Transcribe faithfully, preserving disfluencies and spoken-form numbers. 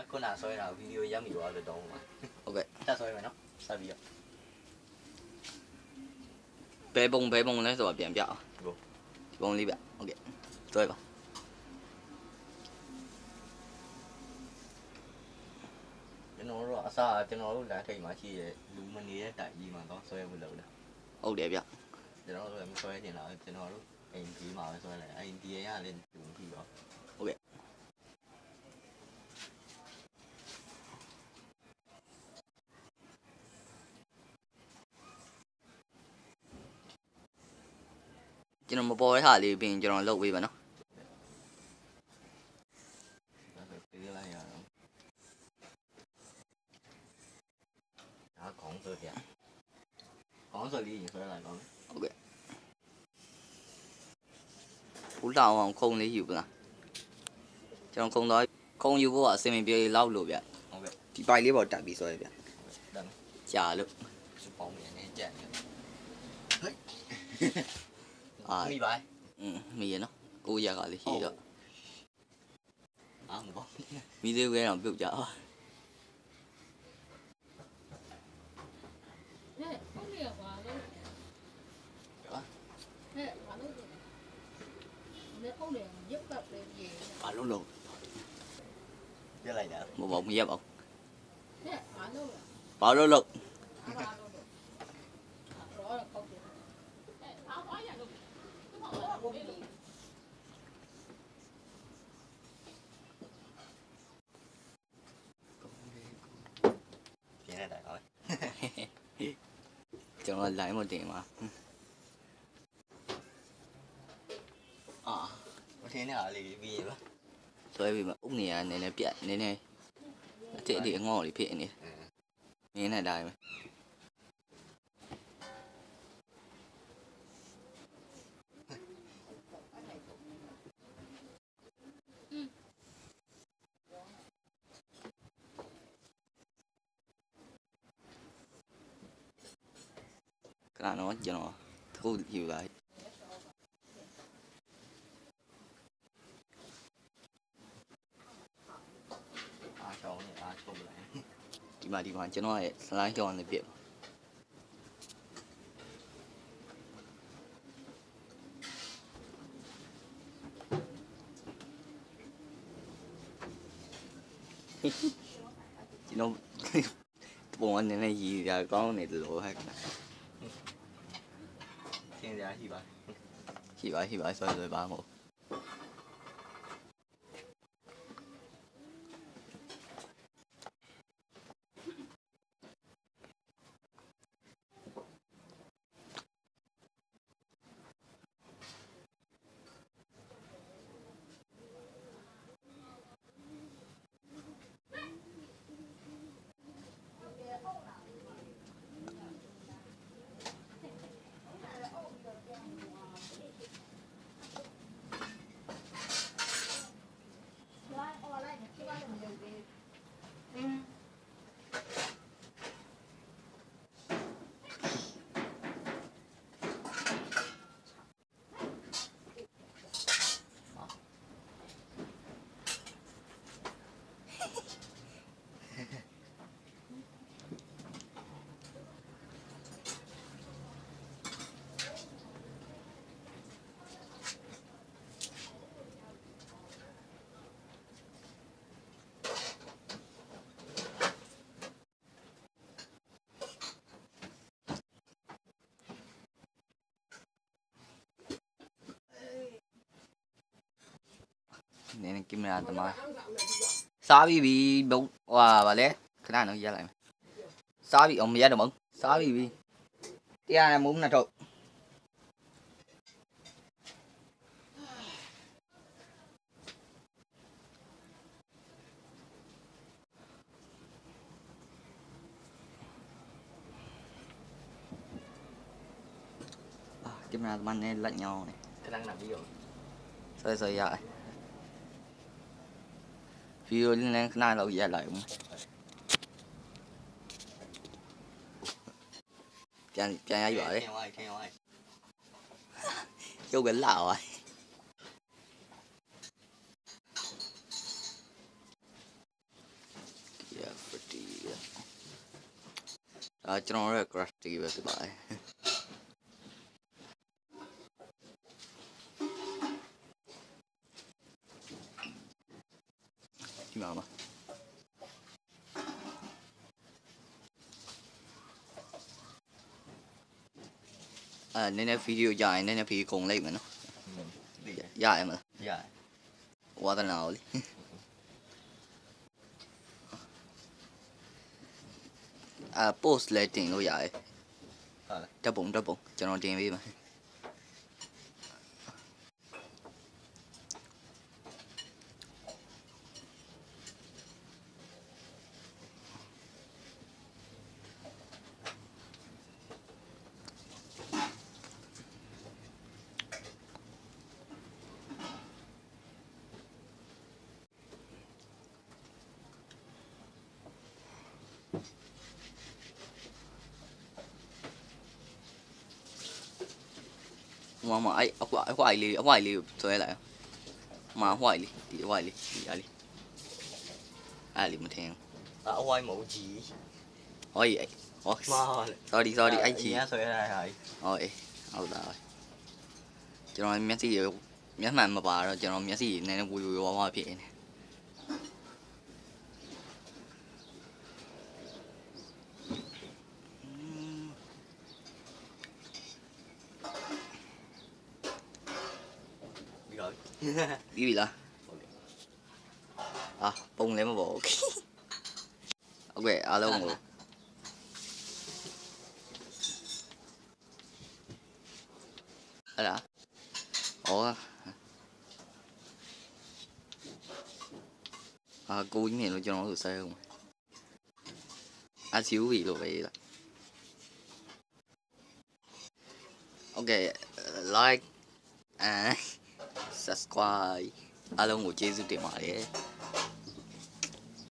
ခုနဆွဲတာဗီဒီယိုရမ်းပြီးတော့တော့မှာဟုတ်ကဲ့တက်ဆွဲမယ်နော်စပြီးတော့ဘဲပုံဘဲပုံလဲဆိုတော့ပြန်ပြအောင်ဒီပုံလေးဗျဟုတ်ကဲ့ဆွဲပါကျွန်တော်တို့အစားကျွန်တော်တို့လမ်းထိပ်မှာရှိတဲ့လူမနေတဲ့တိုက်ကြီးမှာတော့ဆွဲဖို့လုပ်တယ်ဟုတ်တယ်ဗျကျွန်တော်တို့လည်းမဆွဲချင်တာကျွန်တော်တို့အိမ်ကြီးမှာပဲဆွဲလိုက်အိမ်ဒီရလည်းတူပြီတော့ဟုတ်ကဲ့ကျွန်တော်မပေါ်ရထားလေးပြင်ကျွန်တော်လုပ်ပေးပါနော်ပေးလိုက်ရအောင်ဒါခေါင်းဆွဲပြခေါင်းဆွဲလေးရင်ဆွဲလိုက်တော့ဟုတ်ကဲ့ဘူးလောင်အောင်ခုံလေးယူပါလားကျွန်တော်ခုံတော့ခုံယူဖို့ကအစင်မပြေလောက်လို့ဗျဟုတ်ကဲ့ဒီပိုက်လေးပေါ်တက်ပြီးဆွဲပြတက်မယ်ကြာလို့စပေါင်းနေနေကြက်နေဟဲ့အာမိပါอืมမိရနော်ကိုရကလေးရှိတော့အာမပေါ့မိသေးခဲတော့ပြုတ်ကြပါဟဲ့ဟုတ်နေရပါလို့ဟဲ့ဘာလို့လဲလေဟုတ်နေရက်ပတ်ပဲကြီးဘာလို့လို့ပြလိုက်တာမပေါ့မရက်ပါဘူးဟဲ့ဘာလို့လဲဘာလို့လို့ဘာလို့လို့တော့ကောက်တယ်ဟဲ့ဘာဘာရလို့ပြင်းနေတာကောကျွန်တော်လိုင်းမတင်ပါအာမထင်းနဲ့အားလေးပြီးရပါဆွဲပြီးမှဥနေရနည်းနည်းပြက်နည်းနည်းအတိအတိအငေါ့လေးဖြစ်နေနေနေတိုင်းပဲခဏတော့ကျွန်တော်အခုယူလိုက်အားချောင်းနဲ့အားချုံးလိုက်ဒီမှာဒီမှာကျွန်တော်ရဲ့ slide ကြောင်းလေးပြည့်ကျွန်တော်ပုံအနေနဲ့ရည်ရကောင်းနေတယ်လို့ဟဲ့သင်ရရှိပါရှိပါရှိပါဆွဲဆွဲပါမို့နင်းကင်မရာသမားစားပြီးပြီဘုံဟွာဗာလဲခဏတော့ရက်လိုက်မယ်စားပြီးအောင်မရက်တော့မဟုတ်စားပြီးပြီတရားနဲ့မုန်းနှစ်ထုတ်ကင်မရာသမားနဲ့လက်ညောင်းနေခဏခဏပြီးရောဆွဲဆွဲရဗီဒီယိုလေးနဲ့ခဏလောက်ရက်လိုက်ဦးပြန်ပြန်ရိုက်ပါလေခင်ဗျာခင်ဗျာရုပ်ကလာပါ À cho nó là crush thì về bài. Chứ mà mà. À nên là video dài nên là video cùng lấy mà nó. Dài mà. Dài. Qua tao nào đi. À post lại tiền luôn dài. Đáp bụng đáp bụng cho nó tiền đi mà. mà mà ai ở ngoài ngoài đi ở ngoài đi rồi lại mà ngoài đi đi ngoài đi đi ai đi ai đi mà thèm ở ngoài mẫu gì ôi vậy rồi đi rồi đi anh chị rồi ôi đâu rồi cho nó miếng gì miếng mà mà bà rồi cho nó miếng gì này nó vui vui hoa hoa biển đi bị là à bông lấy mà bộ ok alo ngủ à đã ủa à cô với mẹ nó cho nó được sao không à xíu gì rồi vậy đó ok like and subscribe alo ngủ chơi giúp tiền mà đấy